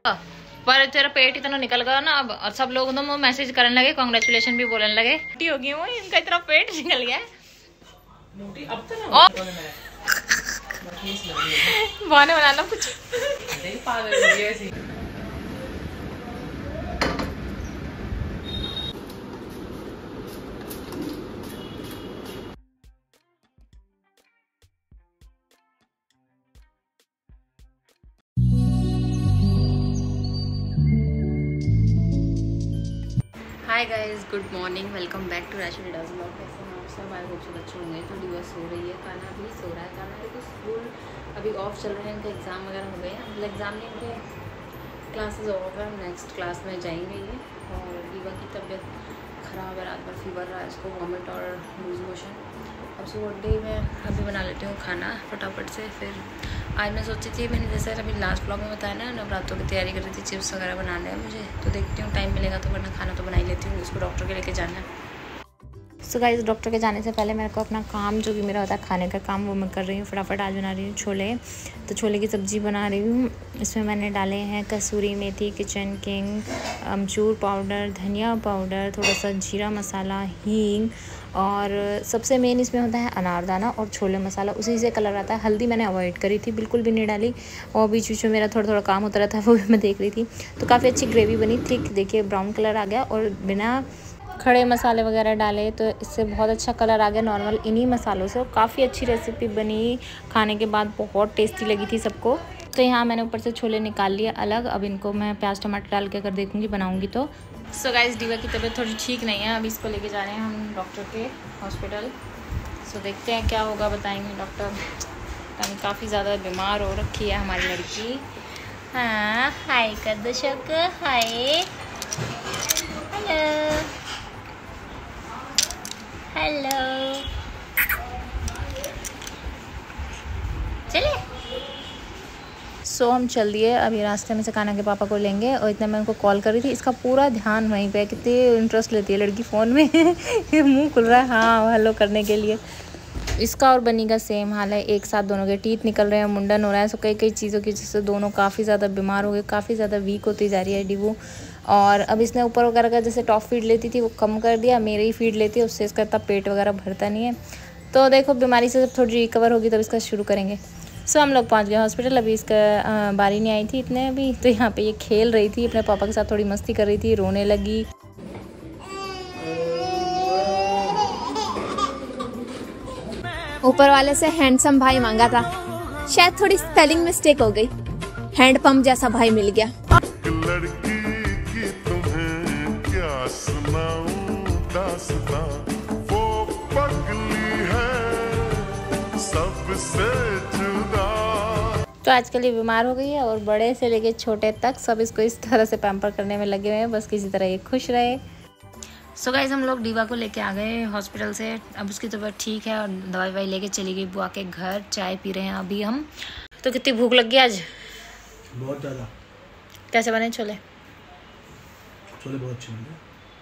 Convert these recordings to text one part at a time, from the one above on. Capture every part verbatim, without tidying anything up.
पर तेरा पेट इतना निकल गया ना अब, और सब लोग तो मैसेज करने लगे, कांग्रेचुलेशन भी बोलने लगे। मोटी हो गई वो, इनका इतना पेट निकल गया मोटी अब तो ना बहाने बना लो कुछ। Hi guys, good morning, welcome back to Rashi dance blog. कैसे हैं आप सब? आई होप सब अच्छे होंगे। तो दिवस हो रही है, कान्हा भी सो रहा है। कान्हा तो स्कूल अभी ऑफ चल रहे हैं, उनके एग्ज़ाम वगैरह हो गए हैं। मतलब एग्ज़ाम नहीं, उनके क्लासेस होगा, नेक्स्ट क्लास में जाएंगे ये। और दीवा की तबीयत ख़राब है, रात भर फीवर रहा है इसको, वॉमिट और लूज मोशन। अब सुबह डे में अभी बना लेती हूँ खाना फटाफट से। फिर आज मैं सोची थी, मैंने जैसे अभी लास्ट ब्लॉग में बताया ना, नवरात्रों की तैयारी कर रही थी, चिप्स वगैरह बनाने हैं मुझे। तो देखती हूँ टाइम मिलेगा तो, वरना खाना तो बना ही लेती हूँ। उसको डॉक्टर के लेके जाना है। सो गाइस, डॉक्टर के जाने से पहले मेरे को अपना काम जो भी मेरा होता है खाने का काम, वो मैं कर रही हूँ फटाफट। आज बना रही हूँ छोले। तो छोले की सब्ज़ी बना रही हूँ। इसमें मैंने डाले हैं कसूरी मेथी, किचन किंग, अमचूर पाउडर, धनिया पाउडर, थोड़ा सा जीरा मसाला, हींग, और सबसे मेन इसमें होता है अनारदाना और छोले मसाला। उसी से कलर आता है। हल्दी मैंने अवॉइड करी थी, बिल्कुल भी नहीं डाली। और बीच बीच में मेरा थोड़ा थोड़ा काम होता रहता है, वो भी मैं देख रही थी। तो काफ़ी अच्छी ग्रेवी बनी, थिक, देखिए ब्राउन कलर आ गया। और बिना खड़े मसाले वगैरह डाले तो इससे बहुत अच्छा कलर आ गया, नॉर्मल इन्हीं मसालों से। काफ़ी अच्छी रेसिपी बनी, खाने के बाद बहुत टेस्टी लगी थी सबको। तो यहाँ मैंने ऊपर से छोले निकाल लिए अलग। अब इनको मैं प्याज टमाटर डाल के अगर देखूँगी बनाऊँगी तो। सो गाइस, दीवा की तबीयत थोड़ी ठीक नहीं है, अभी इसको लेके जा रहे हैं हम डॉक्टर के हॉस्पिटल। सो देखते हैं क्या होगा, बताएंगे डॉक्टर। यानी काफ़ी ज़्यादा बीमार हो रखी है हमारी लड़की। हाँ, हाय कर दो शक, हाय, हेलो हेलो, चलिए। सो so, हम चल दिए। अभी रास्ते में से कान्हा के पापा को लेंगे। और इतना मैं उनको कॉल कर रही थी, इसका पूरा ध्यान वहीं पे है। कितनी इंटरेस्ट लेती है लड़की फ़ोन में। मुंह खुल रहा है हाँ हेलो करने के लिए। इसका और बनी का सेम हाल है, एक साथ दोनों के टीथ निकल रहे हैं, मुंडन हो रहा है। सो कई कई चीज़ों की वजह से दोनों काफ़ी ज़्यादा बीमार हो गए, काफ़ी ज़्यादा वीक होती जा रही है डिवो। और अब इसने ऊपर वगैरह का जैसे टॉप फीड लेती थी वो कम कर दिया, मेरे ही फीड लेती है, उससे इसका इतना पेट वगैरह भरता नहीं है। तो देखो बीमारी से जब थोड़ी रिकवर होगी तब इसका शुरू करेंगे। सो हम लोग पहुंच गए हॉस्पिटल। अभी इसका बारी नहीं आई थी इतने अभी। तो यहाँ पे ये खेल रही थी अपने पापा के साथ, थोड़ी मस्ती कर रही थी, रोने लगी। ऊपर वाले से हैंडसम भाई मांगा था, शायद थोड़ी स्पेलिंग मिस्टेक हो गई, हैंडपंप जैसा भाई मिल गया। लड़की की तुम्हें क्या सुनाऊं दास्तां, वो पगली है सबसे जुदा। तो आजकल ये बीमार हो गई है और बड़े से लेके छोटे तक सब इसको इस तरह से पैम्पर करने में लगे हुए हैं, बस किसी तरह ये खुश रहे। सो गाइस, हम लोग दीवा को लेके आ गए हॉस्पिटल से। अब उसकी तबीयत ठीक है और दवाई ववाई लेके चली गई बुआ के घर। चाय पी रहे हैं अभी हम। तो कितनी भूख लग गई आज? बहुत ज़्यादा। कैसे बने छोले? छोले बहुत अच्छे बने,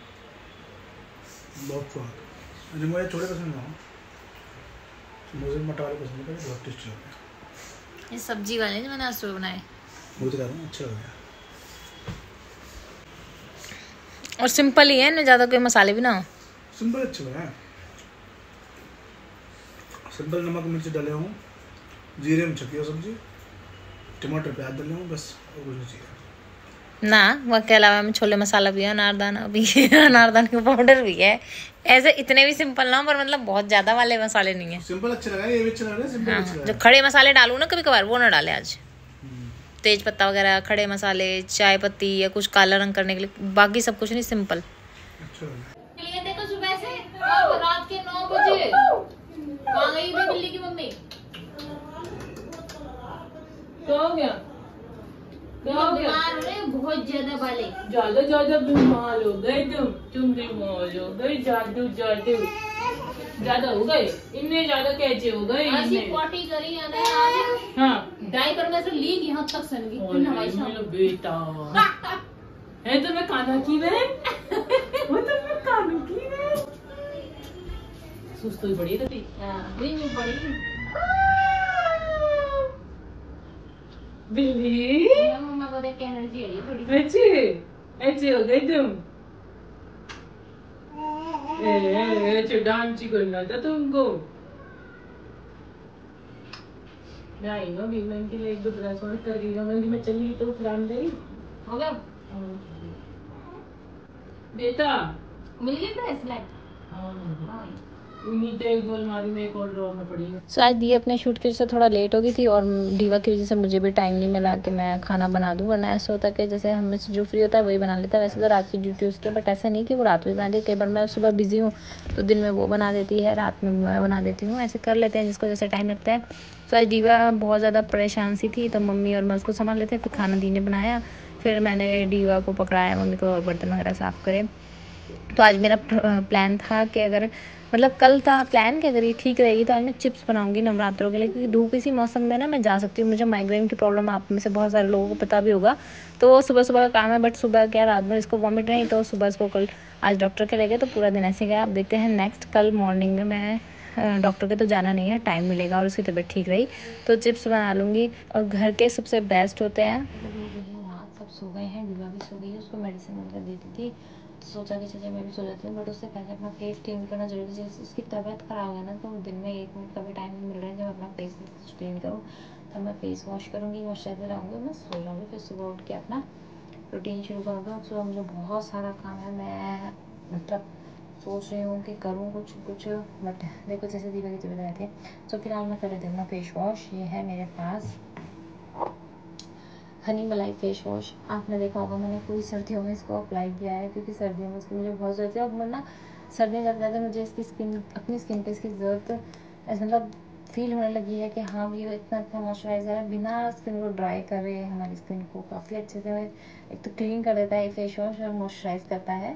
बहुत स्वाद। मुझे छोले पसंद है, मुझे मटर वाले पसंद है, बहुत टेस्टी लगे। ये सब्जी वाले जो मैंने आज सुबह बनाए, वो तो कह रहा हूँ अच्छा हो गया। और सिंपल ही है ना, ज़्यादा कोई मसाले भी ना हो। सिंपल अच्छे बने, सिंपल नमक मिर्च डाले हूँ, जीरे में छकी हो सब्जी, टमाटर प्याज डाले हूँ, बस और कुछ नहीं चाहिए ना। वह के अलावा में छोले मसाला भी है, अनारदाना भी है, अनारदाना का पाउडर भी है। ऐसे इतने भी सिंपल ना, पर मतलब बहुत ज़्यादा वाले मसाले नहीं है। सिंपल अच्छे लगा, ये भी अच्छा लग रहा है, सिंपल अच्छा लग रहा है। जो खड़े मसाले डालूँ ना कभी कभार, वो ना डाले आज। तेज पत्ता वगैरह, खड़े मसाले, चाय पत्ती या कुछ काला रंग करने के लिए, बाकी सब कुछ नहीं, सिंपल। अच्छा देखो सुबह से अब रात के नौ बजे वहाँ गई थी बिल्ली की मम्मी। क्या हो गया? क्या हो गया? बीमार हो रहे, बहुत ज्यादा वाले, ज्यादा ज्यादा बीमार हो गए तुम तुम बीमार हो गए, जादू जादू ज्यादा हो गए, इनमें ज्यादा कैचे हो गए। ऐसी पॉटी करी है ना आज। हाँ, डायपर में से लीक यहाँ तक सन गई। मेरा बेटा है तो मैं कान्हा की बहन, वो तो मैं कान्हा की बहन। सुस्त हुई बड़ी रहती। हाँ, नहीं बड़ी बिल्ली। मम्मा को देख के एनर्जी आई थोड़ी। अच्छे अच्छे हो गए तुम। ए डांस करना था तुमको। मैं आई ना भी मैं के लिए एक दो ड्रेस ऑर्डर कर रही हूँ। मैं चली गई तो फ्राम दे हो गया बेटा। मिल गई ब्रेसलेट। हाँ नीचे एक दो अलमारी में एक और ड्रॉर में पड़ी है। सो so, आज दी अपने शूट की वजह से थोड़ा लेट हो गई थी और दीवा की वजह से मुझे भी टाइम नहीं मिला कि मैं खाना बना दूँ, वरना ऐसा होता है कि जैसे हम में से जो फ्री होता है वही बना लेता है। वैसे तो रात की ड्यूटी उसकी, बट ऐसा नहीं कि वो रात में बना देती। कई बार मैं सुबह बिजी हूँ तो दिन में वो बना देती है, रात में मैं बना देती हूँ, ऐसे कर लेते हैं जिसको जैसे टाइम लगता है। तो आज दीवा बहुत ज़्यादा परेशान सी थी तो मम्मी और मैं उसको संभाल लेते हैं। फिर खाना दी ने बनाया, फिर मैंने दीवा को पकड़ाया मम्मी को बर्तन वगैरह साफ़ करे। तो आज मेरा प्लान था कि अगर मतलब कल था प्लान कि अगर ये ठीक रहेगी तो आज मैं चिप्स बनाऊंगी नवरात्रों के लिए, क्योंकि धूप इसी मौसम में ना मैं जा सकती हूँ। मुझे माइग्रेन की प्रॉब्लम आप में से बहुत सारे लोगों को पता भी होगा, तो सुबह सुबह का काम है। बट सुबह क्या रात भर इसको वॉमिट रही तो सुबह इसको कल आज डॉक्टर के ले गए तो पूरा दिन ऐसे गया। आप देखते हैं नेक्स्ट कल मॉर्निंग में मैं डॉक्टर के तो जाना नहीं है, टाइम मिलेगा और उसकी तबीयत ठीक रही तो चिप्स बना लूँगी। और घर के सबसे बेस्ट होते हैं। सब सो गए हैं, दीवा भी सो गई है, उसको मेडिसिन वगैरह दी थी तो सोचा कि चलिए मैं भी सो जाती हूँ। बट उससे पहले अपना फेस क्लीन करना जरूरी है। उसकी तबीयत ख़राब है ना तो दिन में एक मिनट का भी टाइम नहीं मिल रहा है जब अपना फेस क्लीन करूँ। तो मैं फेस वॉश करूँगी, मॉइस्चराइजर लगाऊंगी, मैं सो जाऊँगी। फिर सुबह उठ के अपना रूटीन शुरू करूँगा। सुबह मुझे बहुत सारा काम है, मैं मतलब सोच रही हूँ कि करूँ कुछ कुछ बट देखो जैसे दीवा की तबीयत रहती है। तो फिलहाल मैं कर लेती हूँ अपना फेस वॉश। ये है मेरे पास हनी मलाई फेस वॉश। आपने देखा होगा मैंने पूरी सर्दियों में इसको अप्लाई किया है क्योंकि सर्दियों में इसकी मुझे बहुत ज़रूरत है। और वरना सर्दियों ज़्यादा ज़्यादा मुझे इसकी स्किन अपनी स्किन पे इसकी ज़रूरत ऐसा मतलब फील होने लगी है कि हाँ ये इतना अच्छा मॉइस्चराइज़र है, बिना स्किन को ड्राई करे हमारी स्किन को काफ़ी अच्छे से एक तो क्लीन कर देता है फेस वॉश और मॉइस्चराइज करता है।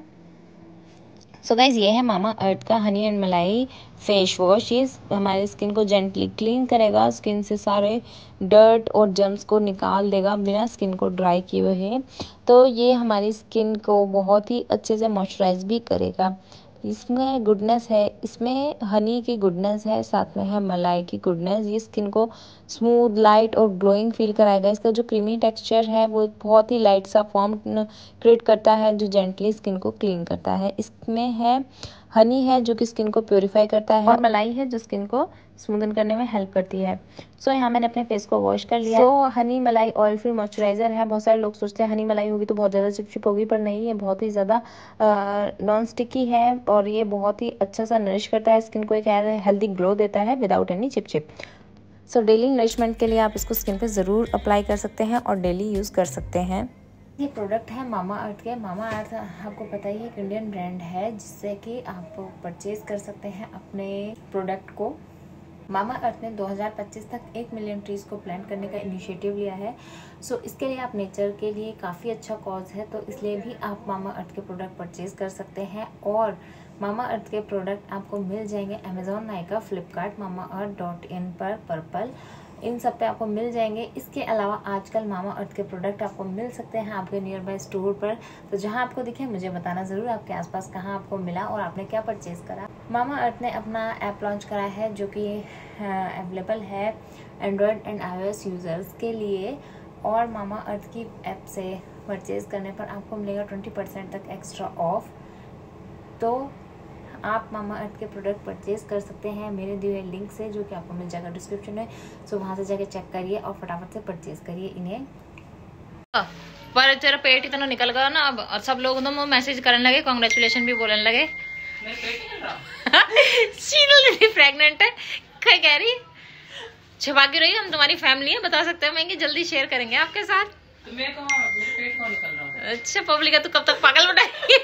सो so गाइज़ ये है मामा अर्थ का हनी एंड मलाई फेस वॉश। ये हमारे स्किन को जेंटली क्लीन करेगा, स्किन से सारे डर्ट और जर्म्स को निकाल देगा बिना स्किन को ड्राई किए हुए। तो ये हमारी स्किन को बहुत ही अच्छे से मॉइस्चराइज भी करेगा। इसमें गुडनेस है, इसमें हनी की गुडनेस है, साथ में है मलाई की गुडनेस। ये स्किन को स्मूथ लाइट और ग्लोइंग फील कराएगा। इसका जो क्रीमी टेक्सचर है वो बहुत ही लाइट सा फॉर्म क्रिएट करता है जो जेंटली स्किन को क्लीन करता है। इसमें है हनी है जो कि स्किन को प्योरीफाई करता है और मलाई है जो स्किन को स्मूदन करने में हेल्प करती है। सो so, यहाँ मैंने अपने फेस को वॉश कर लिया। सो so, हनी मलाई ऑयल फ्री मॉइस्चराइजर है। बहुत सारे लोग सोचते हैं हनी मलाई होगी तो बहुत ज़्यादा चिपचिप होगी, पर नहीं, ये बहुत ही ज़्यादा नॉन स्टिकी है और ये बहुत ही अच्छा सा नरिश करता है स्किन को, एक हेल्दी ग्लो देता है विदाउट एनी चिपचिप। सो डेली नरिशमेंट के लिए आप इसको स्किन पे ज़रूर अप्लाई कर सकते हैं और डेली यूज़ कर सकते हैं। ये प्रोडक्ट है मामा अर्थ के। मामा अर्थ आपको पता ही है एक इंडियन ब्रांड है जिससे कि आप परचेज कर सकते हैं अपने प्रोडक्ट को। मामा अर्थ ने दो हज़ार पच्चीस तक एक मिलियन ट्रीज़ को प्लांट करने का इनिशिएटिव लिया है। सो so, इसके लिए आप नेचर के लिए काफ़ी अच्छा कॉज है तो इसलिए भी आप मामा अर्थ के प्रोडक्ट परचेज कर सकते हैं। और मामा अर्थ के प्रोडक्ट आपको मिल जाएंगे Amazon, Nykaa, Flipkart, Mama Earth dot in पर, पर्पल, इन सब पे आपको मिल जाएंगे। इसके अलावा आजकल मामा अर्थ के प्रोडक्ट आपको मिल सकते हैं आपके नियर बाय स्टोर पर। तो जहां आपको दिखे मुझे बताना ज़रूर आपके आसपास कहां आपको मिला और आपने क्या परचेज़ करा। मामा अर्थ ने अपना ऐप लॉन्च करा है जो कि अवेलेबल है एंड्रॉयड एंड आईओएस यूज़र्स के लिए। और मामा अर्थ की ऐप से परचेज़ करने पर आपको मिलेगा ट्वेंटी परसेंट तक एक्स्ट्रा ऑफ। तो आप मामा अर्थ के प्रोडक्ट परचेज कर सकते हैं मेरे दिए हुए लिंक से, जो कि आपको मिल जाएगा डिस्क्रिप्शन में। सो वहाँ से जाके चेक करिए और फटाफट से परचेज करिए इन्हें। पर तेरा पेट इतना निकल गया ना अब, और सब लोग तो मैसेज करने लगे, कांग्रेचुलेशन भी बोलने लगे। मेरा पेट निकल रहा शीतल प्रेग्नेंट है, क्या कह रही? छुपा के रही, हम तुम्हारी फैमिली है, बता सकते हैं कि जल्दी शेयर करेंगे आपके साथ। तो मैं कहाँ, मेरे पेट कहाँ निकल रहा है? अच्छा पब्लिक है, तू कब तक पागल बनाएगी?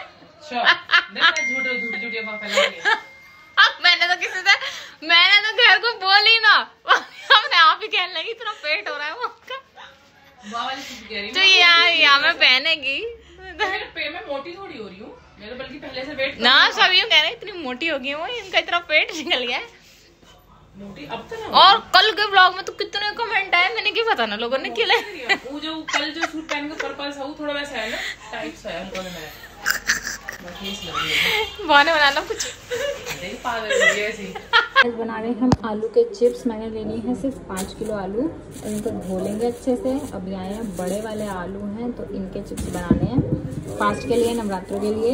झूठ झूठ झूठ मैंने तो किसी से मैंने तो घर को बोली ना, अपने आप ही कहने लगी इतना पेट हो रहा है वो। तो यहाँ यहाँ में पहनेगी मैं मोटी थोड़ी हो रही हूँ, मेरे बल्कि पहले से वेट ना, सब यूँ कह रहे इतनी मोटी हो गई वो, इनका इतना पेट निकल गया है मोटी अब तो। और कल के ब्लॉग में तो कितने कमेंट आए, मैंने क्या पता ना लोगों ने क्या वो जो कल जो सूट पहन के पर्पल सा वो थोड़ा वैसा है ना, टाइट सा है हल्का में। बहाने बनाना कुछ पागल ऐसी आज बना रहे हैं हम आलू के चिप्स। मैंने लेनी है सिर्फ पाँच किलो आलू और इनको धो लेंगे अच्छे से। अभी आए हैं बड़े वाले आलू हैं तो इनके चिप्स बनाने हैं फास्ट के लिए, नवरात्रों के लिए।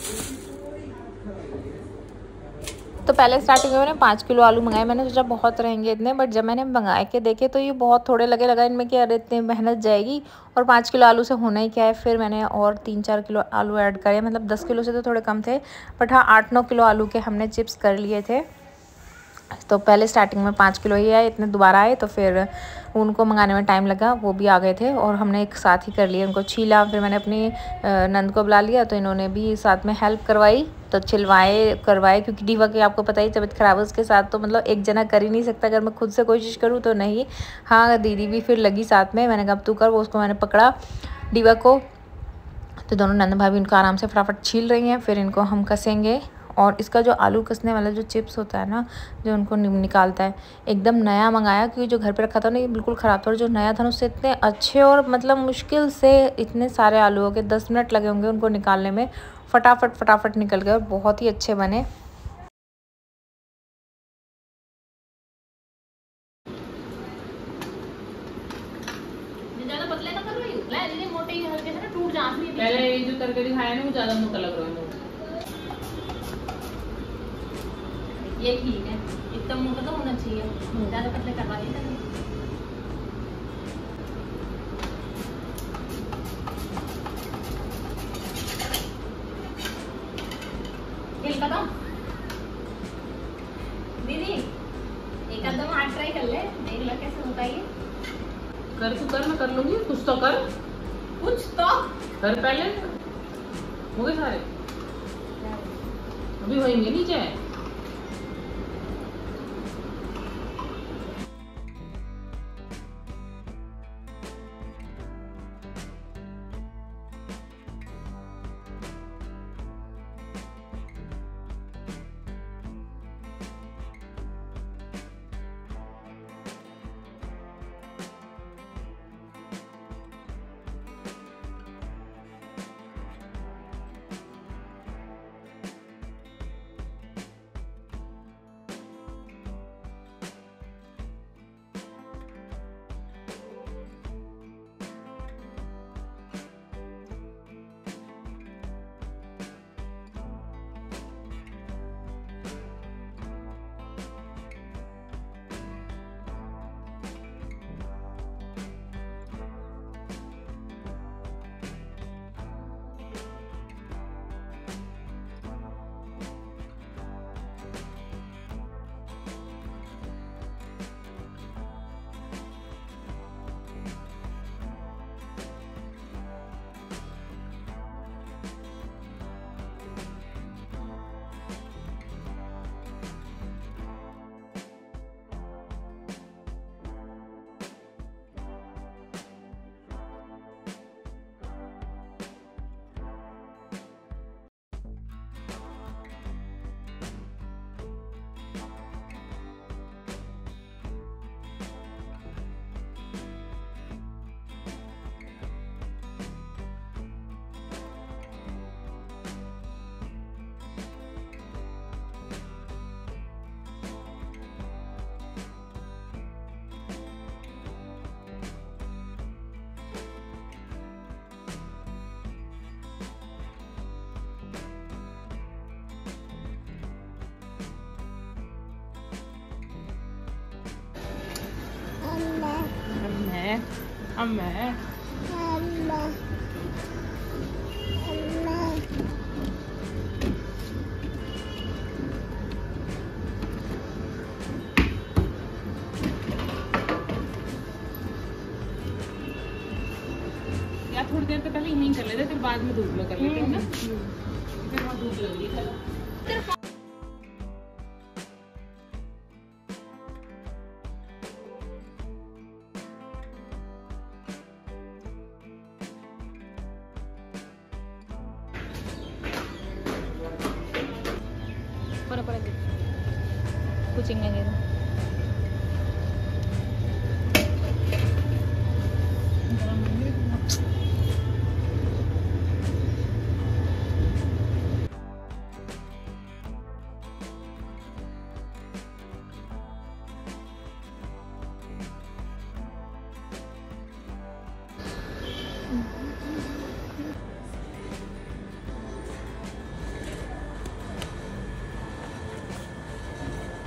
तो पहले स्टार्टिंग में मैंने पाँच किलो आलू मंगाए। मैंने सोचा बहुत रहेंगे इतने, बट जब मैंने मंगा के देखे तो ये बहुत थोड़े लगे लगा इनमें कि अरे इतनी मेहनत जाएगी और पाँच किलो आलू से होना ही क्या है। फिर मैंने और तीन चार किलो आलू ऐड करे, मतलब दस किलो से तो थोड़े कम थे, बट हाँ आठ नौ किलो आलू के हमने चिप्स कर लिए थे। तो पहले स्टार्टिंग में पाँच किलो ही आए, इतने दोबारा आए तो फिर उनको मंगाने में टाइम लगा, वो भी आ गए थे और हमने एक साथ ही कर लिए। उनको छीला, फिर मैंने अपनी नंद को बुला लिया तो इन्होंने भी साथ में हेल्प करवाई। तो छिलवाए करवाए क्योंकि डीवा की आपको पता ही तबीयत ख़राब है उसके साथ, तो मतलब एक जना कर ही नहीं सकता। अगर मैं खुद से कोशिश करूँ तो नहीं। हाँ दीदी भी फिर लगी साथ में, मैंने कहा तू कर, वो उसको मैंने पकड़ा डीवा को। तो दोनों नंद भाभी इनको आराम से फटाफट छील रही हैं, फिर इनको हम कसेंगे। और इसका जो आलू कसने वाला जो चिप्स होता है ना, जो उनको निकालता है, एकदम नया मंगाया क्योंकि जो घर पे रखा था ना ये बिल्कुल ख़राब था। और जो नया था ना उससे इतने अच्छे, और मतलब मुश्किल से इतने सारे आलूओं के दस मिनट लगे होंगे उनको निकालने में, फटाफट फटाफट निकल गए और बहुत ही अच्छे बने। ज़्यादा पतले ना कर रही हूँ, मोटे ही हल्के से ना टूट जाती है। पहले ये जो करके दिखाया ना वो ज़्यादा मोटा लग रहा है। ये ठीक है, इतना मोटा तो होना चाहिए, ज़्यादा पतले करवा देना। हिल का दो दीदी, एक आध दो हाथ ट्राई कर ले, देख लो कैसे होता है। कर तू कर, मैं कर लूंगी, कुछ तो कर, कुछ तो कर। पहले हो गए सारे, अभी होंगे नीचे। अम्मा अम्मा या थोड़ी देर तो पहले यहीं कर लेते, फिर बाद में धूप में कर लेते हैं ना, फिर वहाँ धूप लग रही है। कुचिंग नहीं दे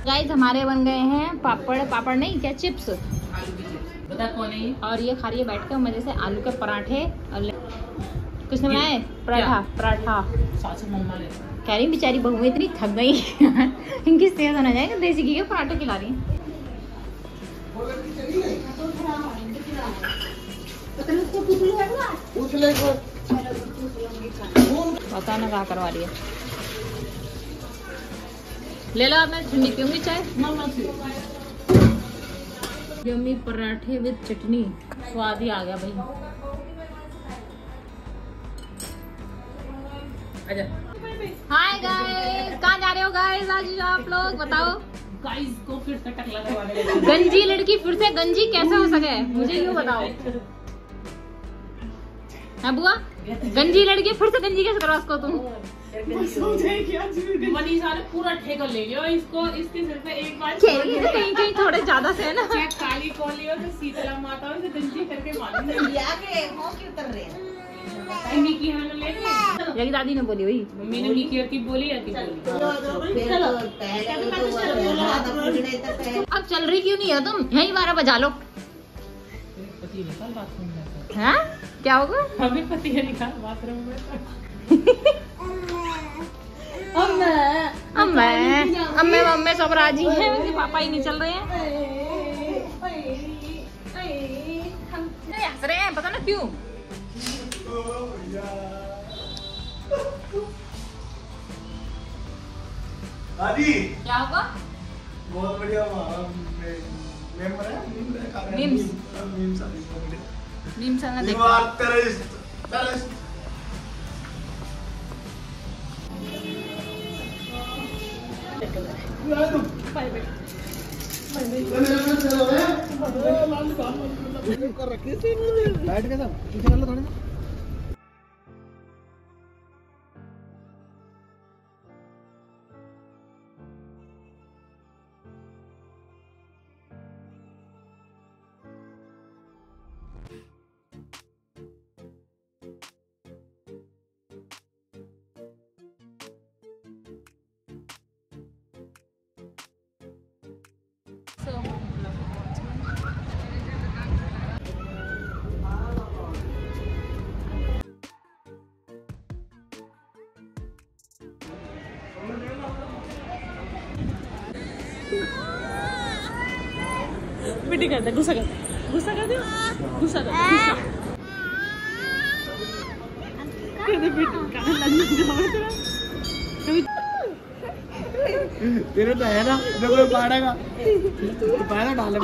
गाइस हमारे बन गए हैं पापड़, पापड़ नहीं क्या चिप्स, बता कौन है ये? और ये खा रही है बैठ कर मजे से आलू के पराठे। और किसने बनाए? पराठा पराठा सासू मम्मा ने। कह रही बेचारी बहू इतनी थक गई इनकी सेहत होना जाएगा, देसी घी के पराठे खिला रही है। पता ना क्या करवा रही है। ले लो, आप मैं ठंडी पीऊंगी चाय। यम्मी पराठे विद चटनी, स्वाद ही आ गया भाई। हाय गाइस, कहाँ जा रहे हो गाइस आज आप लोग बताओ? गाइस को फिर से टकला करवाने लगे। गंजी लड़की फिर से गंजी कैसे हो सके मुझे यूँ बताओ। है बुआ, गंजी लड़की फिर से गंजी कैसे करवा उसको तुम? मनीषा ने पूरा ठेका ले लिया इसको, इसके सिर पे एक बार कहीं कहीं थोड़े ज्यादा से है ना। चाहे काली कौली हो तो शीतला माता हो तो गंजी करके मालूम की हाँ ले यही दादी ने बोली वही। मम्मी ने की की बोली या की बोली। अब चल रही क्यों नहीं है तुम? यही बारह बजा लो। पति निकाल बाथरूम में। हाँ क्या होगा? अभी पति निकाल बाथरूम में। अम्मे अम्मे अम्मे मम्मी सब राजी है, उनके पापा ही नहीं चल रहे हैं। हम हंस रहे हैं पता ना क्यों। दादी क्या होगा? बहुत बढ़िया मेम है, मीम्स मीम्स मीम्स ना You देखा। are terrorist. Terrorist. बैठ के सब पीछे कर लो थोड़ा सा। बेटी करते गुस्सा करते गुस्सा करते गुस्सा करते तेरे तो है ना, मैं कोई पाड़ेगा तो पहले डाले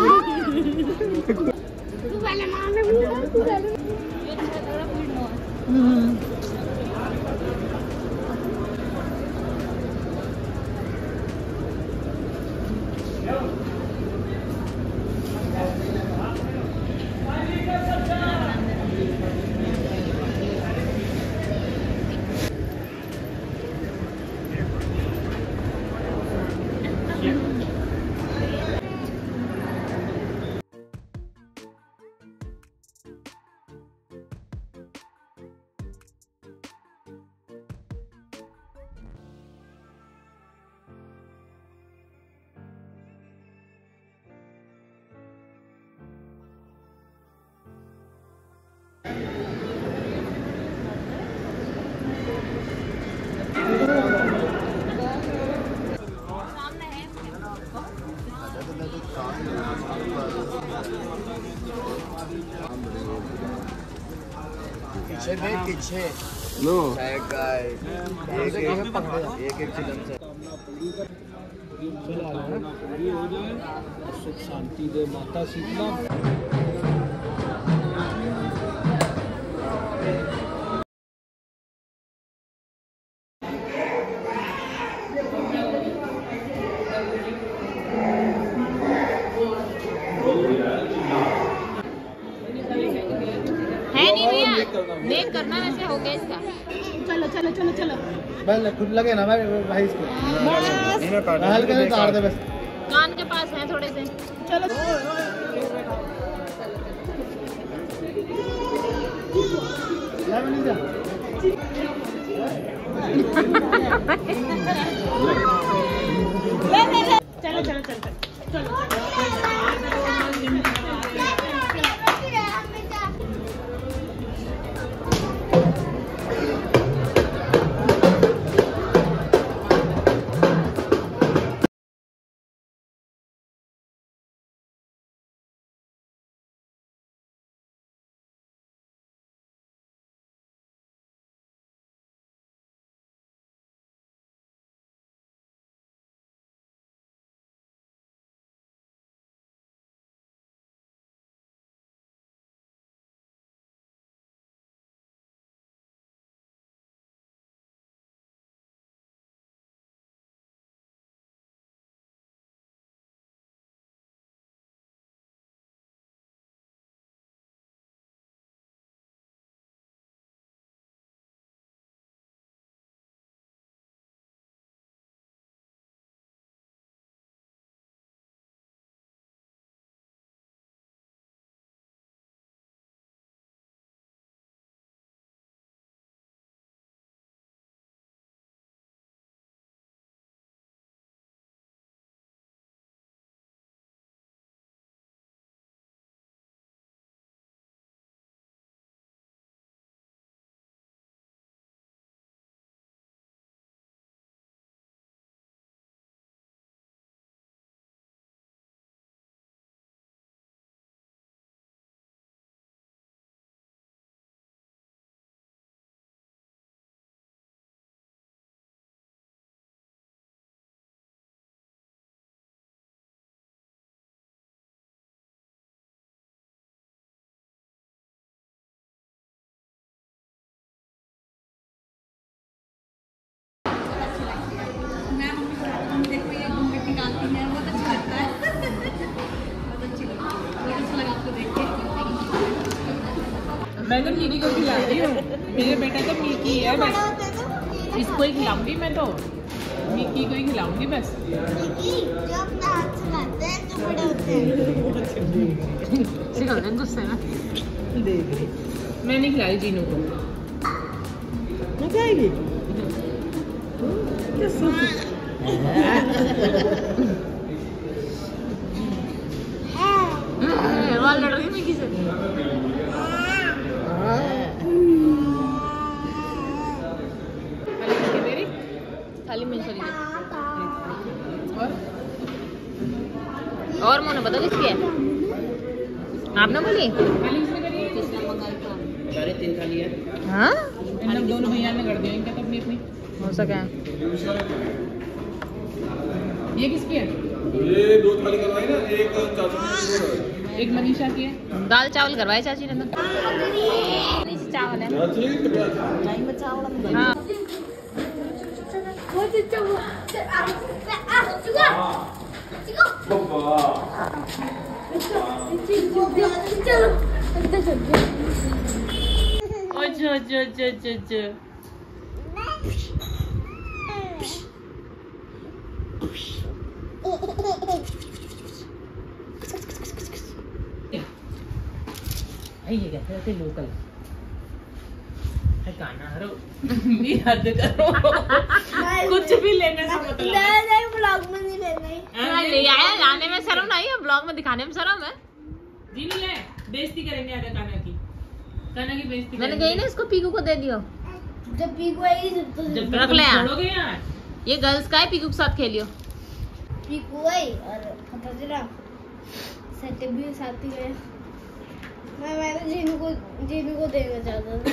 पीछे देख पीछे नो एक एक एक एक चिकन से हो जाए, सुख शांति दे माता शीतला। है नहीं भैया, देख करना वैसे हो गया इसका। चलो चलो चलो चलो बस खुद लगे ना भाई भाई इसको हल्के से काट दे बस। कान के पास है थोड़े से। चलो चलो चलो चलो चलो मैं तो दीदी को खिला रही हूँ। मेरे बेटा तो मिल्की है बस, इसको ही खिलाऊंगी मैं तो, मिल्की को ही खिलाऊंगी बस। सिखलते हैं गुस्से में। मैं नहीं खिलाई जीनू को। मजा आएगी। लड़ रही मिल्की से। खाली में चली और और मोने पता किसकी है? आपने बोली? सारे तीन खाली है। हाँ? इन लोग दोनों भैया ने कर दिया इनका तो अपनी अपनी। हो सके। ये किसकी है? ये दो थाली करवाई ना, एक चाचू की एक मनीषा की है। दाल चावल करवाए चाची ने तो। चावल है। हाँ। अच्छा अच्छा अच्छा अच्छा अच्छा। ये कहते हैं लोकल है गाना हरो भी हद करो कुछ भी लेने से मतलब नहीं नहीं ब्लॉग में नहीं लेना है ले आया लाने में शर्म नहीं है ब्लॉग में दिखाने में शर्म है जी नहीं ले बेइज्जती करेंगे आधा काना की काना की बेइज्जती मैंने कही ना इसको पीकू को दे दियो जब पीकू आएगी जब रख ले छोड़ोगे यार ये गर्ल्स का है पीकू के साथ खेलियो पीकू आई और खतरा सेट भी साथ ही गए मैं मैं तो जीनू को जीनू को देना चाहता था।